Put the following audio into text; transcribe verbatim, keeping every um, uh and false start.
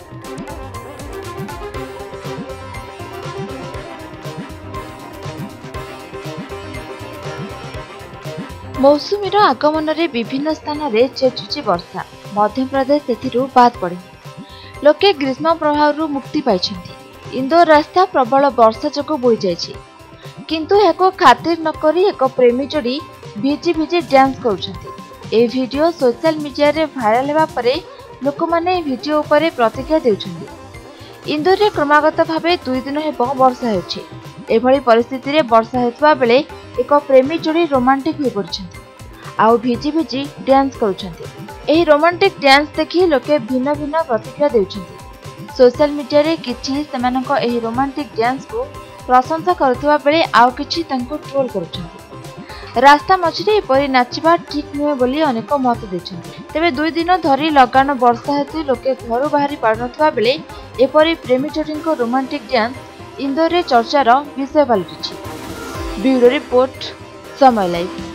मौसुमीर आगमन रे विभिन्न स्थान में चेचुची वर्षा मध्यप्रदेश से बाद पड़े लोके ग्रीष्म प्रभाव मुक्ति पाई। इंदौर रास्ता प्रबल वर्षा जो बोई जाइछि किंतु एको खातिर नक एक प्रेमी जोड़ी भिजी भिजी डांस करुछंती। ए वीडियो सोशल मीडिया रे भाइराल हेबा परे लोक माने वीडियो उपरे प्रतिक्रिया देउछंती। इंदौर रे क्रमागत भावे दुई दिन हेबो वर्षा हेउछि। एभली परिस्थिति रे वर्षा हेतुवा बेले एक प्रेमी जोड़ी रोमांटिक हो पड़छंती आउ भिजी भिजी डांस करुछंती। एही रोमांटिक डांस देखि लोके भिन्न भिन्न प्रतिक्रिया देउछंती। सोशल मीडिया रे किछि सेमानक एही रोमांटिक डांस को प्रशंसा करथुवा बेले आउ किछि तांको ट्रोल करुछंती। रास्ता मझिरे एपरि नाचिबा ठीक नुहे बोली अनेक मत देछंती। तेबे दुई दिन धरी लगान वर्षा हेतु लोके घरु बाहरी पारुनथुवा बेले एपरि प्रेमी जोड़ीको रोमांटिक डांस इंदौर रे चर्चार विषय पालटिछि। Bureau report Samaya live.